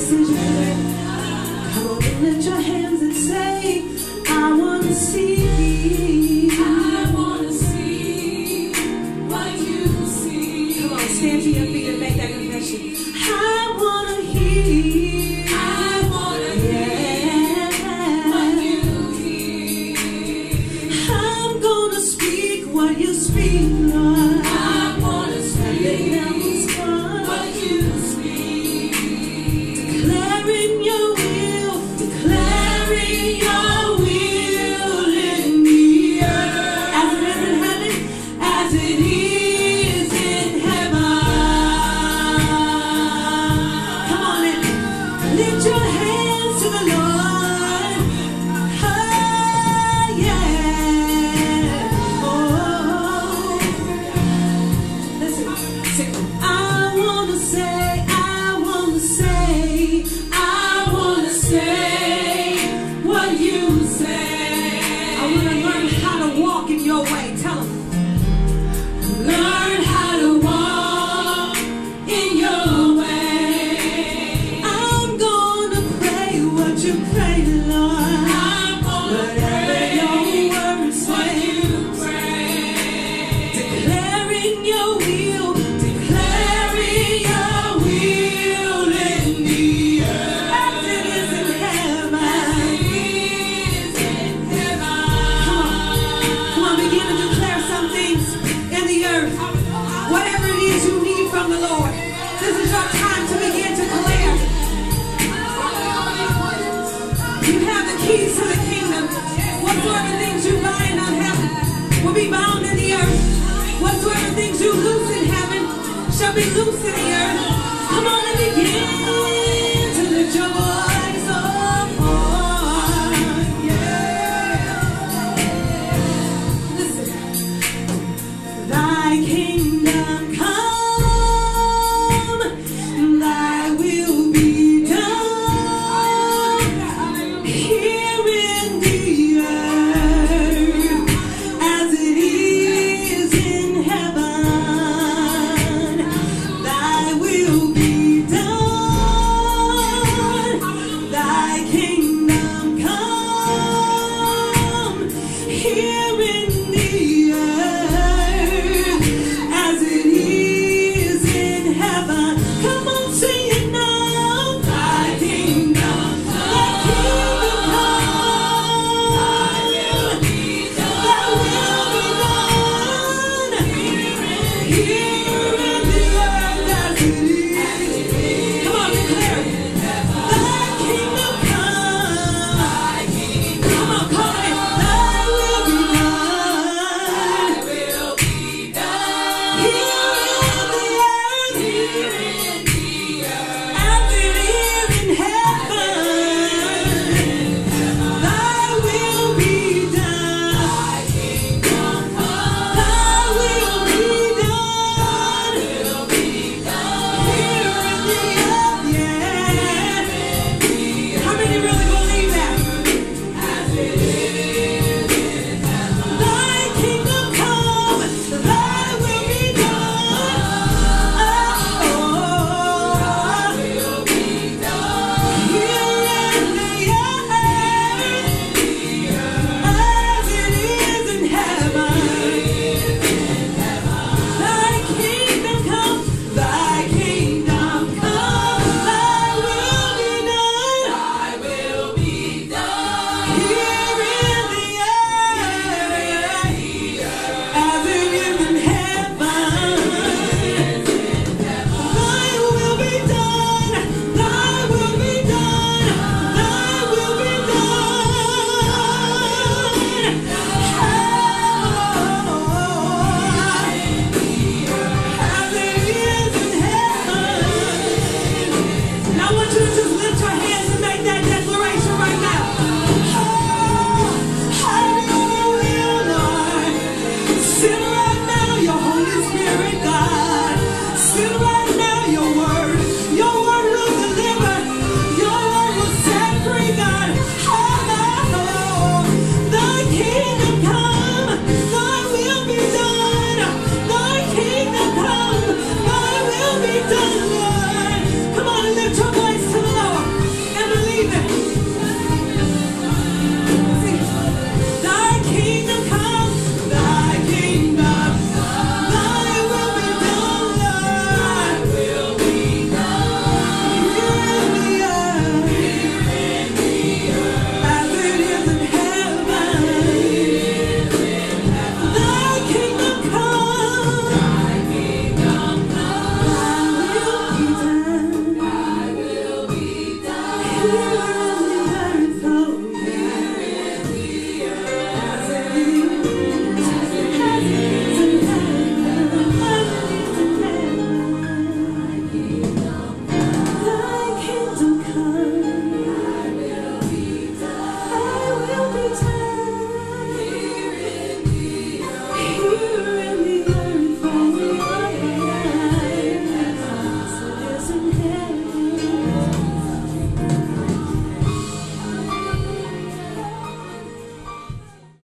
decision today. Come on and lift your hands and say, I want to see. I want to see what you see. Come on, stand to your feet and make that confession. I want to hear. I want to hear what you hear. I'm going to speak what you speak, Lord. I want to speak what you speak. Declaring your will, declaring your will in the earth. As it is in heaven, as it is in heaven. Come on in. Lift your hands to the Lord. Oh, yeah. Oh. Listen, sing. I want to say, I want to say what you say. I want to learn how to walk in your way. Tell them. Learn how to walk in your way. I'm gonna pray what you pray, Lord. I'm gonna pray your word say. Declaring your will, declaring your will in the earth. As it is in heaven. Come on, begin to declare some things in the earth. Whatever it is you need from the Lord, this is your time to begin to declare. You have the keys to the kingdom. Whatsoever things you bind on heaven will be bound in the earth. Whatsoever things you loose in heaven shall be loose in the earth. Come on and begin to lift your voice. Oh, yeah. Listen. Thy kingdom come, thy will be done here in the earth as it is in heaven. Thy will be done, thy kingdom come here in the earth as it is in heaven. Come on, sing it now. Thy kingdom come, thy kingdom come, thy will be done, thy will be done here in the earth as it is.